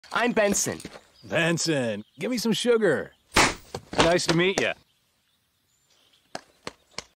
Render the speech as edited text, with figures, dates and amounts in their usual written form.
I'm Benson. Benson, give me some sugar. Nice to meet you.